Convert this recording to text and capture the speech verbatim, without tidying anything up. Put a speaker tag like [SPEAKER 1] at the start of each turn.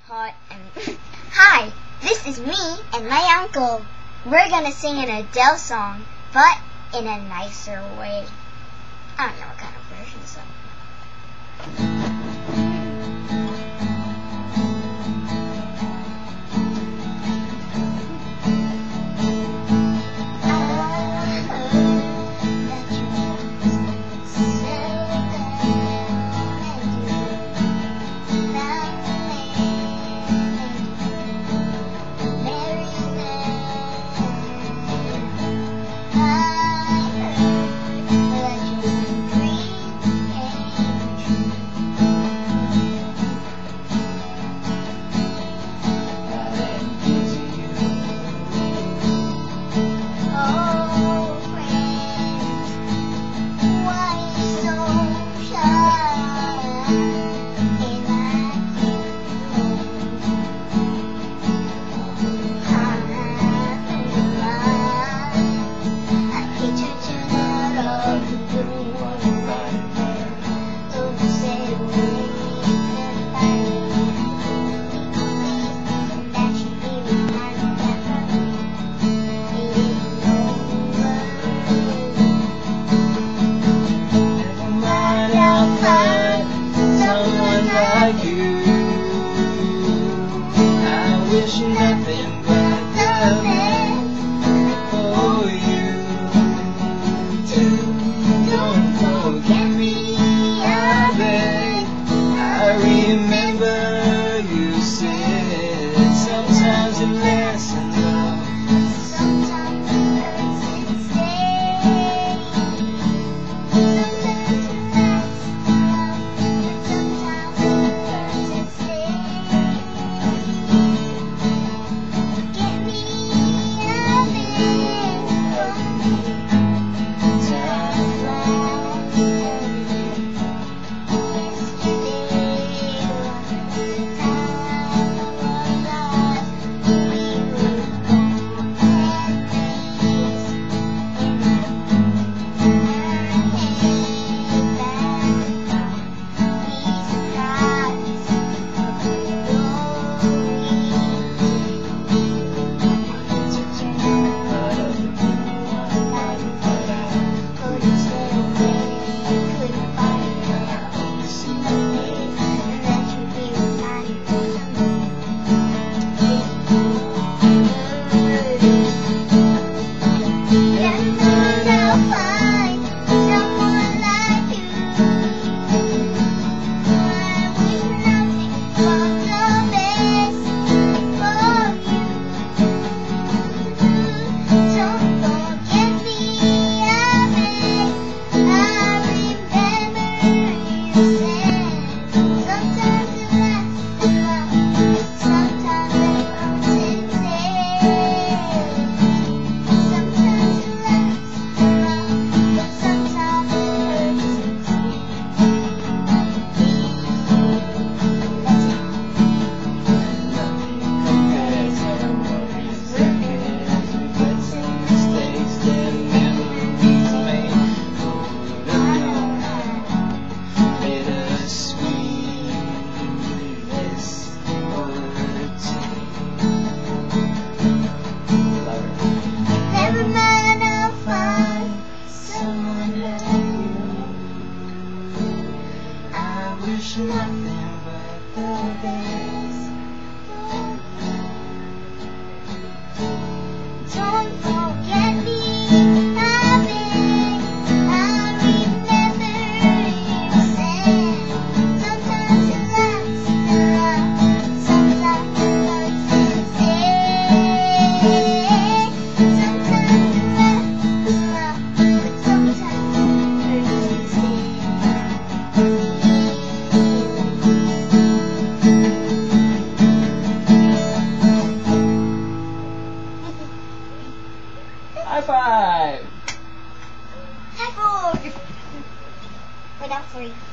[SPEAKER 1] hot and hi, this is me and my uncle. We're gonna sing an Adele song, but in a nicer way. I don't know what kind of version so.
[SPEAKER 2] Nothing but the best. Don't forget me, I beg. I remember you said sometimes it lasts a lot, sometimes it hurts instead. Sometimes it lasts a lot, but sometimes it hurts instead.
[SPEAKER 3] High five!
[SPEAKER 1] High five! Wait, that's three.